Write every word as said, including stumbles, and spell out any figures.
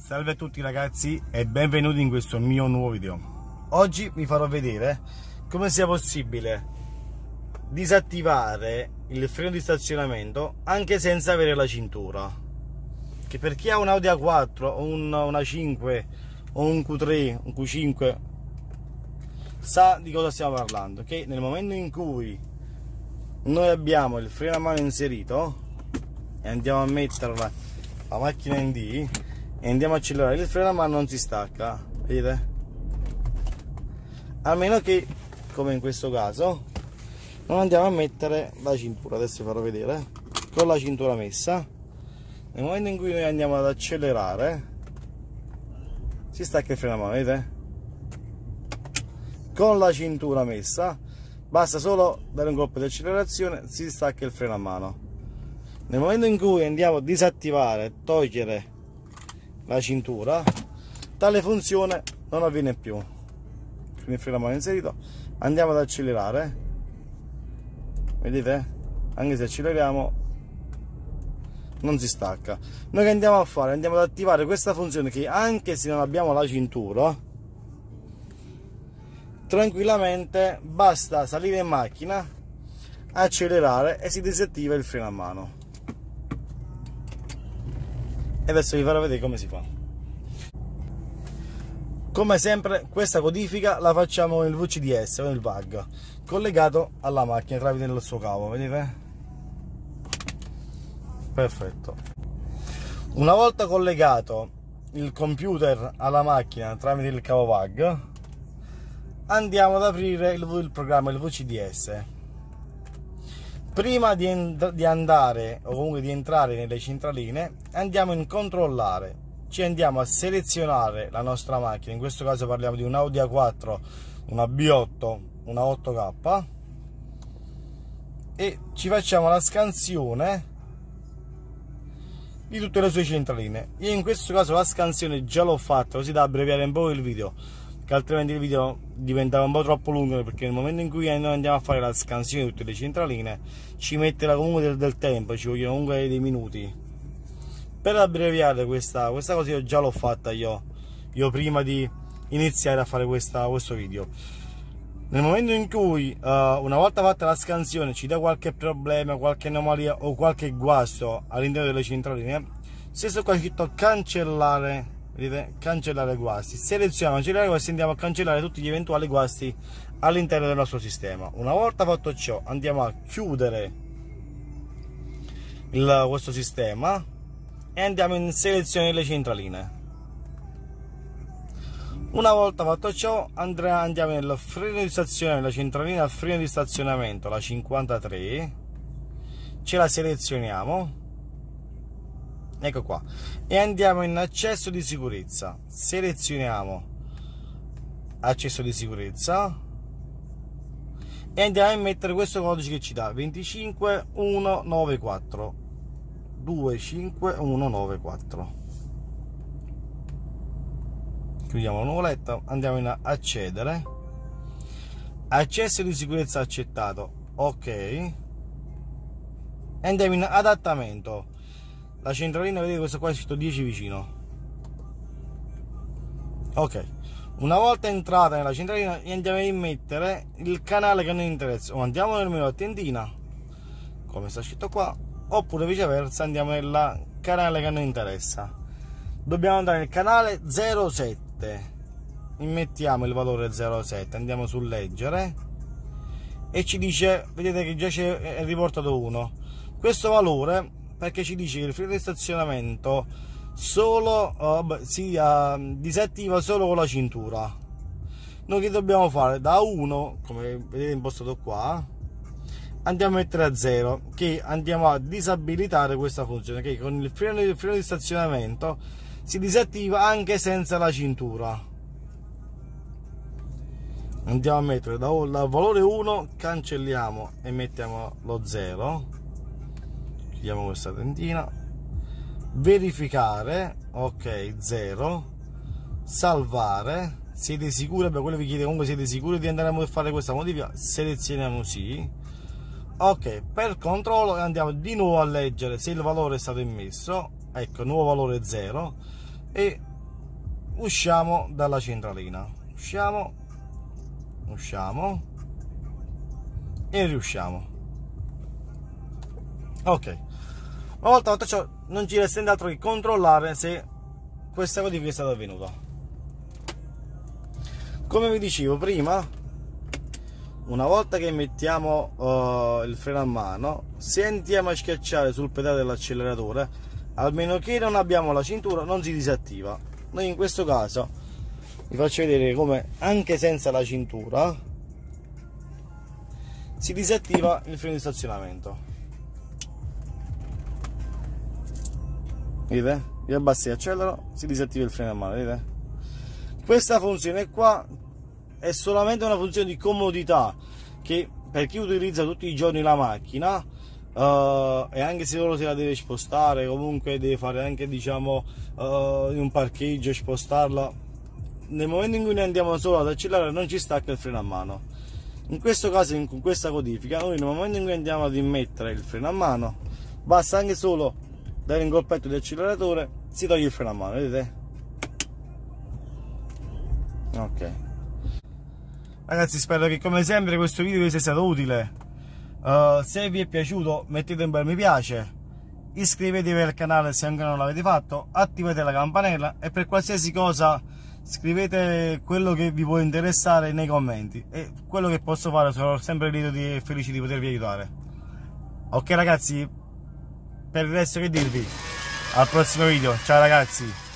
Salve a tutti ragazzi e benvenuti in questo mio nuovo video. Oggi vi farò vedere come sia possibile disattivare il freno di stazionamento anche senza avere la cintura. Che per chi ha un Audi A quattro o un, una cinque o un Q tre, un Q cinque sa di cosa stiamo parlando. Che nel momento in cui noi abbiamo il freno a mano inserito e andiamo a mettere la, la macchina in D e andiamo a accelerare, il freno a mano non si stacca, vedete? A meno che, come in questo caso, non andiamo a mettere la cintura. Adesso vi farò vedere con la cintura messa. Nel momento in cui noi andiamo ad accelerare si stacca il freno a mano, vedete? Con la cintura messa basta solo dare un colpo di accelerazione, si stacca il freno a mano. Nel momento in cui andiamo a disattivare, togliere la cintura, tale funzione non avviene più. Con il freno a mano inserito andiamo ad accelerare, vedete? Anche se acceleriamo non si stacca. Noi che andiamo a fare? Andiamo ad attivare questa funzione che anche se non abbiamo la cintura, tranquillamente basta salire in macchina, accelerare e si disattiva il freno a mano. E adesso vi farò vedere come si fa. Come sempre questa codifica la facciamo nel V C D S o nel V A G collegato alla macchina tramite il suo cavo, vedete? Perfetto. Una volta collegato il computer alla macchina tramite il cavo V A G, andiamo ad aprire il, il programma, il V C D S. Prima di, di andare o comunque di entrare nelle centraline, andiamo in controllare, ci andiamo a selezionare la nostra macchina. In questo caso parliamo di un Audi A quattro, una B otto, una otto K, e ci facciamo la scansione di tutte le sue centraline. Io in questo caso la scansione già l'ho fatta, così da abbreviare un po' il video, che altrimenti il video diventava un po' troppo lungo, perché nel momento in cui noi andiamo a fare la scansione di tutte le centraline ci metterà comunque del, del tempo, ci vogliono comunque dei minuti. Per abbreviare questa, questa cosa io già l'ho fatta io, io prima di iniziare a fare questa, questo video. Nel momento in cui uh, una volta fatta la scansione ci dà qualche problema, qualche anomalia o qualche guasto all'interno delle centraline, se sto qua scritto cancellare, vedete, cancellare guasti, selezioniamo cancellare guasti e andiamo a cancellare tutti gli eventuali guasti all'interno del nostro sistema. Una volta fatto ciò andiamo a chiudere il, questo sistema e andiamo in selezione delle centraline. Una volta fatto ciò andiamo nel freno di stazionamento, la centralina al freno di stazionamento, la cinquantatré, ce la selezioniamo, ecco qua, e andiamo in accesso di sicurezza, selezioniamo accesso di sicurezza e andiamo a mettere questo codice che ci dà venticinque centonovantaquattro venticinque centonovantaquattro. Chiudiamo la nuvoletta, andiamo in accedere, accesso di sicurezza accettato, ok, e andiamo in adattamento. La centralina, vedete, questo qua è scritto dieci vicino, ok. Una volta entrata nella centralina andiamo a immettere il canale che a noi interessa, o andiamo nel menu a tendina come sta scritto qua, oppure viceversa andiamo nel canale che a noi interessa. Dobbiamo andare nel canale zero sette, immettiamo il valore zero sette, andiamo su leggere e ci dice, vedete che già c'è riportato uno, questo valore perché ci dice che il freno di stazionamento solo uh, si uh, disattiva solo con la cintura. Noi che dobbiamo fare? Da uno, come vedete impostato qua, andiamo a mettere a zero, che andiamo a disabilitare questa funzione, che con il freno, il freno di stazionamento si disattiva anche senza la cintura. Andiamo a mettere da, dal valore uno, cancelliamo e mettiamo lo zero, chiudiamo questa tentina, verificare, ok, zero, salvare, siete sicuri, per quello vi chiede comunque siete sicuri di andare a fare questa modifica, selezioniamo sì, ok. Per controllo andiamo di nuovo a leggere se il valore è stato immesso, ecco, nuovo valore zero, e usciamo dalla centralina, usciamo, usciamo e riusciamo. Ok, una volta fatto ciò non ci resta nient'altro che controllare se questa codifica è stata avvenuta. Come vi dicevo prima, una volta che mettiamo uh, il freno a mano, se andiamo a schiacciare sul pedale dell'acceleratore, almeno che non abbiamo la cintura, non si disattiva. Noi in questo caso vi faccio vedere come anche senza la cintura si disattiva il freno di stazionamento. Vedete? Io abbassi e accelero, si disattiva il freno a mano, vedete? Questa funzione qua è solamente una funzione di comodità che per chi utilizza tutti i giorni la macchina uh, e anche se solo se la deve spostare, comunque deve fare anche, diciamo, uh, in un parcheggio, spostarla, nel momento in cui noi andiamo solo ad accelerare non ci stacca il freno a mano. In questo caso, con questa codifica, noi nel momento in cui andiamo ad immettere il freno a mano, basta anche solo dare un colpetto di acceleratore, si toglie il freno a mano, vedete? Ok, ragazzi, spero che come sempre questo video vi sia stato utile. Uh, se vi è piaciuto mettete un bel mi piace, iscrivetevi al canale se ancora non l'avete fatto, attivate la campanella e per qualsiasi cosa scrivete quello che vi può interessare nei commenti e quello che posso fare sarò sempre lieto e felice di potervi aiutare. Ok ragazzi, per il resto che dirvi, al prossimo video, ciao ragazzi.